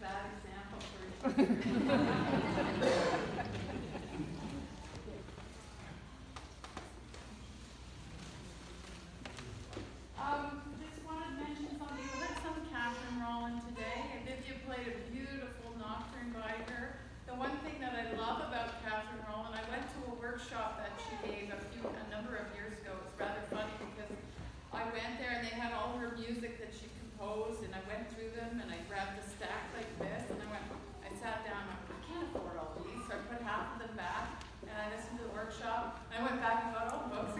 bad example for you. Just wanted to mention something. We heard some Catherine Rollins today, and Vivian played a beautiful nocturne by her. The one thing that I love about Catherine Rollins, I went to a workshop that she gave a number of years ago. It's rather funny because I went there and they had all her music that she composed, and I went through them and I grabbed a stack like this, and I sat down and I went, I can't afford all these, so I put half of them back and I listened to the workshop. And I went back and thought, oh, books